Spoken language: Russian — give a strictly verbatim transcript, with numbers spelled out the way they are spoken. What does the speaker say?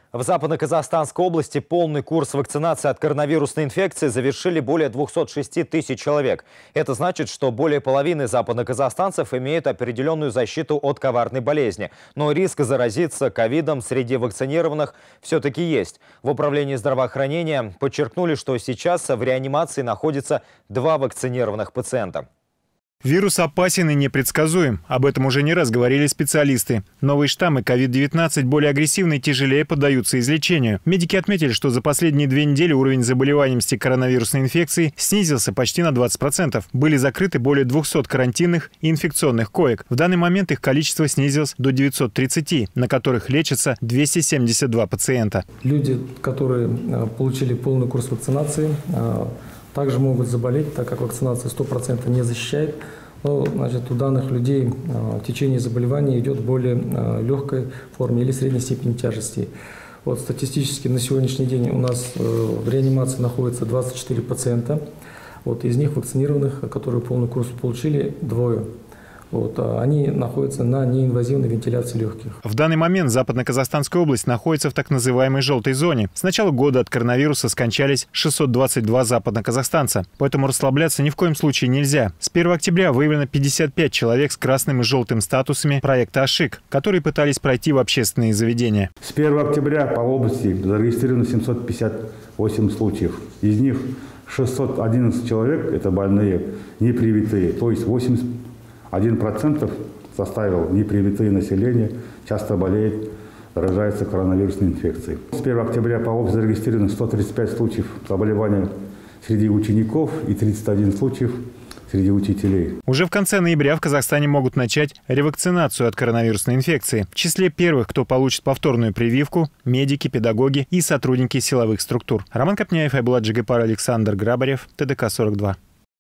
В Западно-Казахстанской области полный курс вакцинации от коронавирусной инфекции завершили более двухсот шести тысяч человек. Это значит, что более половины западноказахстанцев имеют определенную защиту от коварной болезни. Но риск заразиться ковидом среди вакцинированных все-таки есть. В управлении здравоохранения подчеркнули, что сейчас в реанимации находится два вакцинированных пациента. Вирус опасен и непредсказуем. Об этом уже не раз говорили специалисты. Новые штаммы ковид девятнадцать более агрессивны и тяжелее поддаются излечению. Медики отметили, что за последние две недели уровень заболеваемости коронавирусной инфекцией снизился почти на двадцать процентов. Были закрыты более двухсот карантинных и инфекционных коек. В данный момент их количество снизилось до девятисот тридцати, на которых лечатся двести семьдесят два пациента. Люди, которые получили полный курс вакцинации, также могут заболеть, так как вакцинация сто процентов не защищает. Но, значит, у данных людей э, течение заболевания идет в более э, легкой форме или средней степени тяжести. Вот, статистически на сегодняшний день у нас э, в реанимации находится двадцать четыре пациента. Вот, из них вакцинированных, которые полный курс получили, двое. Вот, они находятся на неинвазивной вентиляции легких. В данный момент Западно-Казахстанская область находится в так называемой желтой зоне. С начала года от коронавируса скончались шестьсот двадцать два западноказахстанца. Поэтому расслабляться ни в коем случае нельзя. С первого октября выявлено пятьдесят пять человек с красным и желтым статусами проекта АШИК, которые пытались пройти в общественные заведения. С первого октября по области зарегистрировано семьсот пятьдесят восемь случаев. Из них шестьсот одиннадцать человек – это больные непривитые, то есть восемьдесят один процент составил непривитые население, часто болеет, заражается коронавирусной инфекцией. С первого октября по области зарегистрировано сто тридцать пять случаев заболевания среди учеников и тридцать один случаев среди учителей. Уже в конце ноября в Казахстане могут начать ревакцинацию от коронавирусной инфекции. В числе первых, кто получит повторную прививку – медики, педагоги и сотрудники силовых структур. Роман Копняев, Айбулат Джигапар, Александр Грабарев, ТДК сорок два.